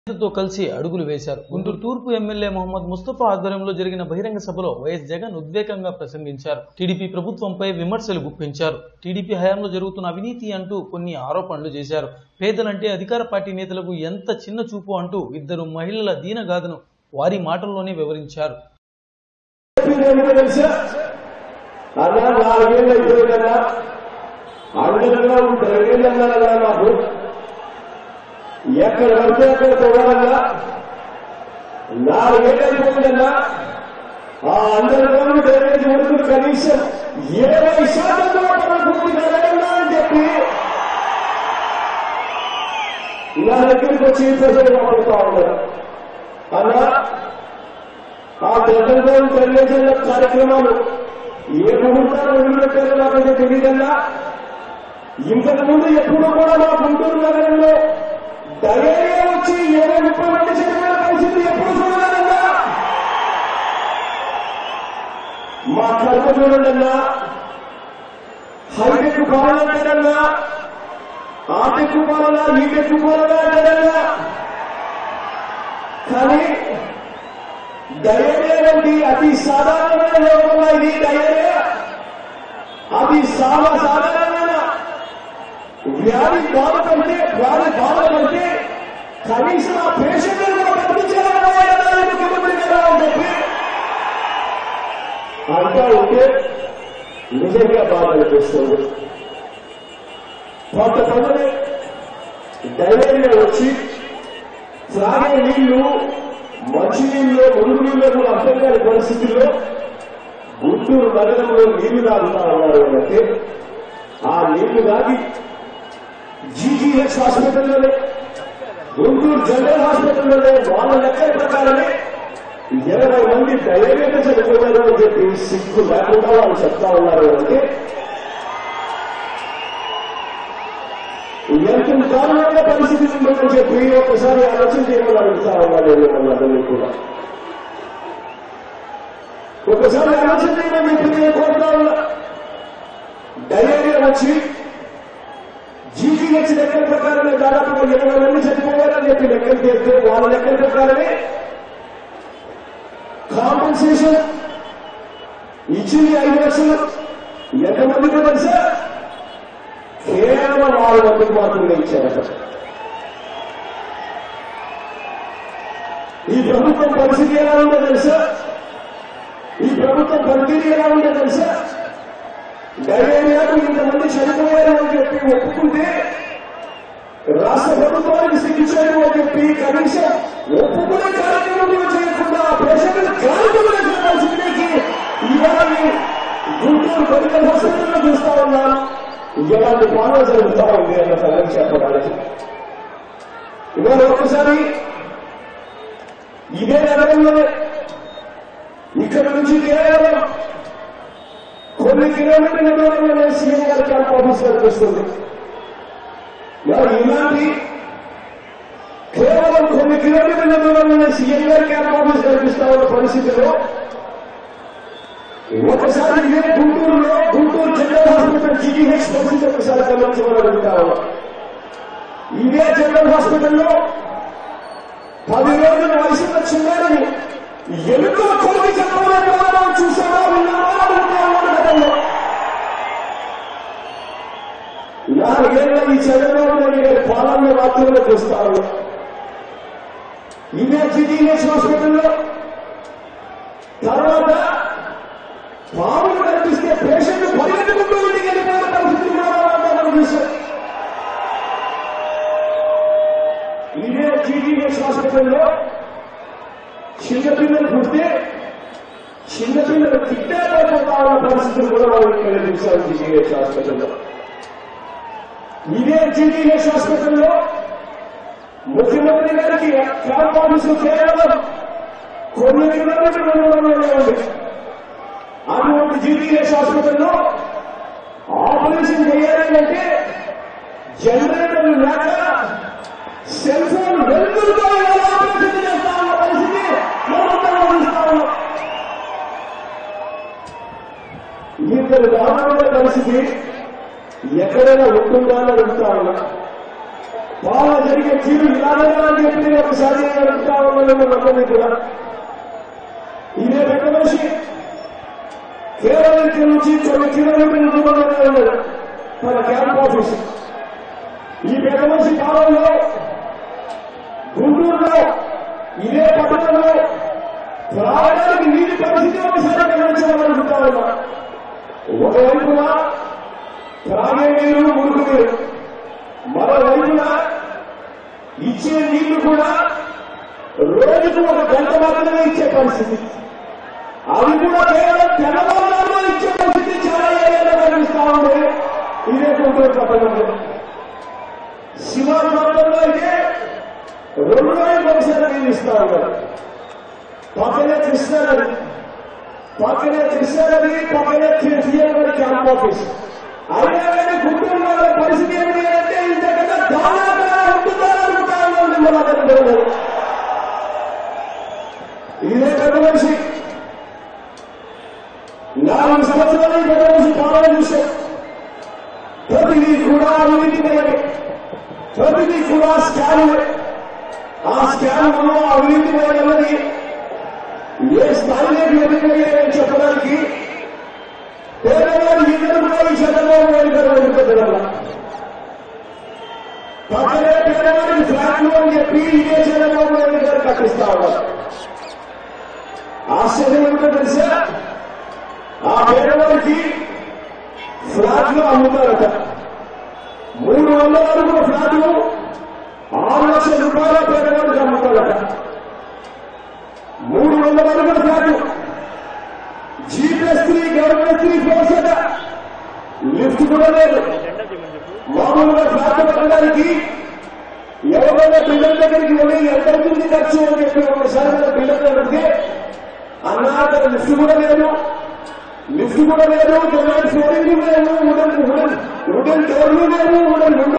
తో కలిసి అడుగులు వేశారు. గుంటూరు తూర్పు ఎమ్మెల్యే మొహమ్మద్ ముస్తఫా ఆధ్వర్యంలో జరిగిన బహిరంగ సభలో వైఎస్ జగన్ ఉద్వేగంగా ప్రసంగించారు. టీడీపీ ప్రభుత్వంపై విమర్శలు గుప్పించారు. టీడీపీ హయాంలో జరుగుతున్న అవినీతి అంటూ కొన్ని ఆరోపణలు చేశారు. పేదలంటే అధికార పార్టీ నేతలకు ఎంత చిన్న చూపు అంటూ ఇద్దరు మహిళల దీనగాథను వారి మాటల్లోనే వివరించారు. ఎక్కడ పడితే అక్కడ పోవాలన్నా 4 ఏళ్ళు అయిపోయిందన్నా ఆ అందరిలోనూ డ్రైనేజ్ వరకు కనీసం 20% పూర్తి జరగన్నా అని చెప్పి నా దగ్గరికి వచ్చి ప్రజలు మాట్లాడుతూ ఉన్నారు. అన్నా ఆ జగన్ డ్రైనేజ్ కార్యక్రమాలు ఏ ప్రభుత్వాలు వదిలిపెట్టారో నాకైతే తెలియదన్నా. ఇంతకుముందు ఎప్పుడు కూడా మా గుంటూరు నగరంలో డయేరియా వచ్చి 20-30 మంది చనిపోయిన పరిస్థితి ఎప్పుడు చూడాలన్నా. మా కర్మ చూడండన్నా, హైటెక్ పాలనంటారన్నా, ఆటెక్ పాలన ఈటెక్ పాలన అంటారన్నా. కానీ డయేరియా వంటి అతి సాధారణమైన రోగం ఇది. డయేరియా అతి సాధారణమైన వ్యాధి బాధపడితే కనీసం ఆ పేషెంట్ పంపించాలని చెప్పి అంటా ఉంటే నిజంగా బాధ అనిపిస్తుంది. కొంతమంది డైరీలో వచ్చి త్రాగే నీళ్లు, మంచినీళ్ళు, మురుగునీళ్ళు కూడా అర్థం కాని పరిస్థితుల్లో గుంటూరు నగరంలో నీళ్లు తాగుతా ఉన్నారు అంటే ఆ నీళ్లు తాగి జీజీహెచ్ హాస్పిటల్లోనే, గుంటూరు జనరల్ హాస్పిటల్లోనే వాళ్ళ లెక్కల ప్రకారమే 20 మంది డయేరియాతో చనిపోయారు అని చెప్పి సిగ్గు లేకుండా వాళ్ళు చెప్తా ఉన్నారు అంటే ఎంత దారుణంగా పరిస్థితి ఉందని చెప్పి ఒకసారి ఆలోచన చేయమని అడుగుతా ఉన్నారు. వాళ్ళందరినీ కూడా ఒకసారి ఆలోచన చేయమని చెప్పి నేను కోరుతా ఉన్నా. డయేరియా వచ్చి జీజీహెచ్ లెక్కల ప్రకారమే దాదాపుగా 20 మంది చనిపోయారని చెప్పి లెక్కలు చేస్తే వాళ్ళ లెక్కల ప్రకారమే కాంపెన్సేషన్ ఇచ్చింది 5 లక్షలు. ఎంతమందికి తెలుసా? కేవలం 6 మందికి మాత్రమే ఇచ్చారట. ఈ ప్రభుత్వం పరిస్థితి ఎలా ఉందో తెలుసా? ఈ ప్రభుత్వం పరిస్థితి ఎలా ఉందో తెలుసా? డయేరియాకు ఇంతమంది చనిపోయారు అని చెప్పి ఒప్పుకుంటే రాష్ట్ర ప్రభుత్వానికి శిక్షలు అని చెప్పి కనీసం ఒప్పుకునే కార్యక్రమం చేయకుండా పేషెంట్ కార్యక్రమం పరిస్థితికి ఇవాళ గుంటూరు మెడికల్ హాస్పిటల్లో చూస్తా ఉన్నాం. ఇలాంటి పాలన జరుగుతా ఉంది అన్న సంగతి చెప్పడానికి. ఇవాళ ఒక్కసారి ఇదే నగరంలోనే ఇక్కడ నుంచి కేవలం కొన్ని కిలోమీటర్ల దూరంలోనే సీఎం గారి క్యాంప్ ఆఫీస్ కనిపిస్తుంది. ఇలాంటి కేవలం కొన్ని కిలోమీటర్ల దూరంలోనే సీఎం గారి క్యాంప్ ఆఫీస్ కనిపిస్తా ఉన్న పరిస్థితిలో ఒకసారి ఇదే గుంటూరులో గుంటూరు జనరల్ హాస్పిటల్ జీజీహెచ్ పరిస్థితి ఒకసారి గమనించమని అడుగుతా ఉన్నాం. ఇదే జనరల్ హాస్పిటల్లో 10 రోజుల వయసున్న చిన్నారిని ఎందుకో కొన్ని చెప్పడం చూసామా ఉన్నామా అడుగుతా ఉన్నాం. 4 ఏళ్ల ఈ చంద్రబాబు నాయుడు గారి పాలన మాత్రమే చూస్తారు. ఇదే జీజీహెచ్ హాస్పిటల్లో తర్వాత పాములు కనిపిస్తే పేషెంట్ పరిగెత్తుకుంటూ ఇంటికి వెళ్ళిపోయిన పరిస్థితి మనం చూసాం. ఇదే జీజీహెచ్ హాస్పిటల్లో చిన్నపిల్లలు పుడితే చిన్నపిల్లలు కిడ్నాప్ అయిపోతా ఉన్న పరిస్థితులు కూడా మనం ఇక్కడ చూసాం. జీజీహెచ్ హాస్పిటల్లో ఇదే జీజీహెచ్ హాస్పిటల్లో ముఖ్యమంత్రి గారికి క్యాంప్ ఆఫీసు కేవలం కొన్ని కిలోమీటర్ల దూరంలోనే ఉంది. అటువంటి జీజీహెచ్ హాస్పిటల్లో ఆపరేషన్ చేయాలంటే జనరేటర్లు లేక సెల్ ఫోన్ వెళ్తుందో ఆపరేషన్ చేస్తా ఉన్న పరిస్థితి మనందరం చూస్తా ఉన్నాం. ఇంతటి దారుణమైన పరిస్థితి ఎక్కడైనా ఉంటుందా అని అడుగుతా ఉన్నా. బాగా జరిగే తీరు ఇలానే అని చెప్పి ఒకసారి అడుగుతా ఉన్నాను అందరినీ కూడా. ఇదే పెద్ద మనిషి కేరళ నుంచి కొన్ని కిలోమీటర్ల దూరంలోనే ఉన్నది మన క్యాంప్ ఆఫీస్. ఈ పెద్ద మనిషి కాలంలో గుంటూరులో ఇదే పట్టణంలో త్రాగడానికి నీటి పరిస్థితి ఒకసారి గమనించాలనుకుంటా ఉన్నా. ఒకవైపున త్రాగే నీరు మురుగు నీరు, మరోవైపున ఇచ్చే నీళ్లు కూడా రోజుకు 1 గంట మాత్రమే ఇచ్చే పరిస్థితి. అవి కూడా కేవలం తెల్లవారులో ఇచ్చే పరిస్థితి చాలా ఏరియాలో కనిపిస్తా ఉంది. ఇదే గుంటూరు పట్టణంలో. శివారు ప్రాంతంలో అయితే 2 రోజులకు ఒకసారి నీళ్ళు ఇస్తా ఉన్నారు. పక్కనే కృష్ణానది, పక్కనే కేసీఆర్ క్యాంప్ ఆఫీస్. అయినా కానీ గుంటూరులో పరిస్థితి ఏమిటి అంటే ఇంతకన్నా దారుణంగా ఉంటుందా అనుకుంటా ఉన్నాను. ఇదే పెద్ద మనిషి 4 సంవత్సరాలు పెద్ద మనిషి పాలన చూశాం. ప్రతిదీ కూడా అవినీతిమయమే, ప్రతిదీ కూడా స్కామ్. ఆ స్కామ్లో అవినీతిమయమన్నది ఏ స్థాయిలోకి ఎదుర్కొయ్యాయని చెప్పడానికి పేదవారు ఇద్దరు కూడా ఈ చంద్రబాబు నాయుడు గారు ఎదుర్కొంటారు. పక్కనే పేదవారికి ఫ్లాట్లు అని చెప్పి ఇదే చంద్రబాబు నాయుడు గారు కట్టిస్తా ఉన్నారు. ఆశ్చర్యం ఏమిటో తెలుసా, ఆ పేదవారికి ఫ్లాట్లు అమ్ముతారట. 300 అడుగుల ఫ్లాట్లు 6 లక్షల రూపాయల పేదవారికి అమ్ముతారట. 300 అడుగుల ఫ్లాట్లు G+3 గవర్నమెంట్ 3 ఫ్లోర్స్ అట. లిఫ్ట్ కూడా లేదు. మామూలుగా ఫ్లాట్ పెట్టడానికి ఎవరైనా బిల్డర్ దగ్గరికి వెళ్ళి ఎంత అవుతుంది ఖర్చు అని చెప్పి ఒకసారి బిల్డర్ అడిగితే అన్నారు లిఫ్ట్ కూడా లేదు, ఫ్లోరింగ్ లేదు, వుడెన్ డోర్లు లేవు,